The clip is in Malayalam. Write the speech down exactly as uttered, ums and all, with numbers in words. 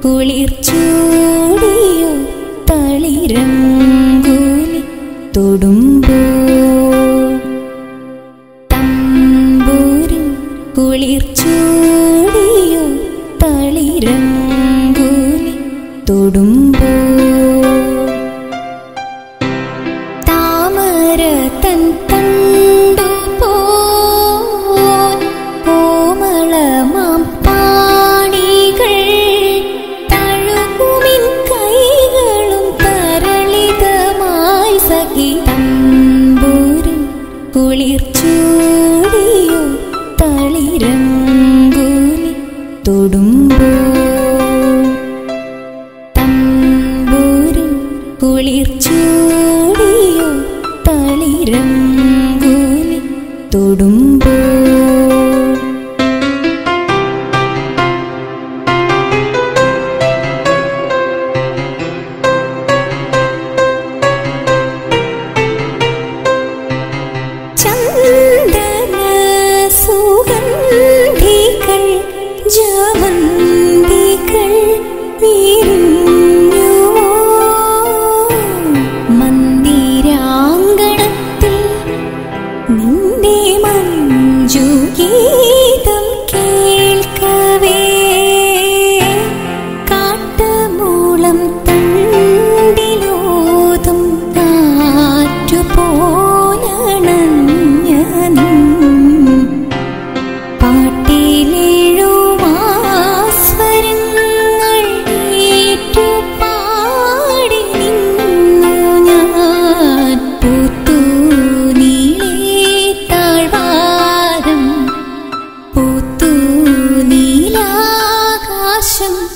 കുളിർച്ചൂടിയോ തളിരങ്കൂലി തൊടുമ്പോൾ തമ്പൂരും കുളിർച്ചൂടിയോ തളിരങ്കൂലി തൊടുമ്പോൾ താമര തൻ തണ്ടു പോൽ കോമളമാം പാണികൾ തഴുകുമിൻ കൈകളും തരളിതമായി സഖി തമ്പൂരും കുളിർച്ചൂടിയോ തളിരങ്കൂലി തൊടുമ്പോൾ തമ്പൂരും കുളിർച്ചൂടിയോ തളിരങ്കൂലി തൊടുമ്പോൾ ചന്ദന സുഗന്ധികൾ ജവന്തികൾ വിരിഞ്ഞുവോ മന്ദിരാങ്കണത്തിൽ നിന്റെ മഞ്ജുഗീതം കേൾക്കവേ കാട്ടുമൂളം തണ്ടിലോതും കാറ്റുപോലണഞ്ഞ നിൻ പാട്ടിലേഴുമാസ്വരങ്ങൾ ഏറ്റുപാടി നിന്നു ഞാൻ പൂത്തു നീലേ താഴ്വാരം പൂത്തു നീലാകാശം